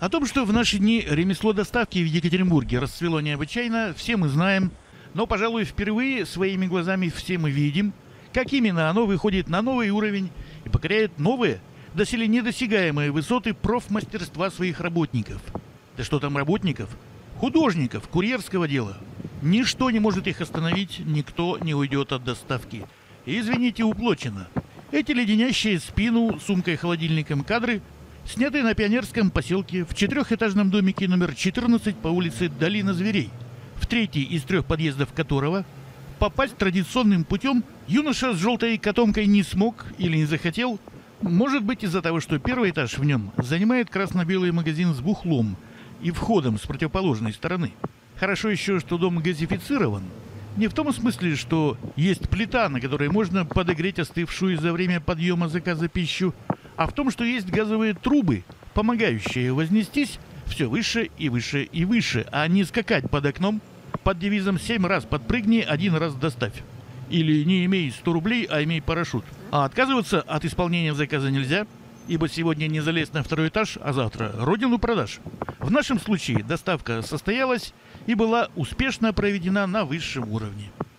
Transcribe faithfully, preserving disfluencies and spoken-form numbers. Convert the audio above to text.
О том, что в наши дни ремесло доставки в Екатеринбурге расцвело необычайно, все мы знаем, но, пожалуй, впервые своими глазами все мы видим, как именно оно выходит на новый уровень и покоряет новые, доселе недосягаемые высоты профмастерства своих работников. Да что там работников? Художников курьерского дела. Ничто не может их остановить, никто не уйдет от доставки. И, извините, уплочено. Эти леденящие спину сумкой-холодильником кадры сняты на пионерском поселке в четырехэтажном домике номер четырнадцать по улице Долина Зверей, в третий из трех подъездов которого попасть традиционным путем юноша с желтой котомкой не смог или не захотел, может быть из-за того, что первый этаж в нем занимает красно-белый магазин с бухлом и входом с противоположной стороны. Хорошо еще, что дом газифицирован. Не в том смысле, что есть плита, на которой можно подогреть остывшую за время подъема заказа пищу, а в том, что есть газовые трубы, помогающие вознестись все выше и выше и выше, а не скакать под окном под девизом «семь раз подпрыгни, один раз доставь». Или «не имей сто рублей, а имей парашют». А отказываться от исполнения заказа нельзя, ибо сегодня не залезть на второй этаж, а завтра родину продашь. В нашем случае доставка состоялась и была успешно проведена на высшем уровне.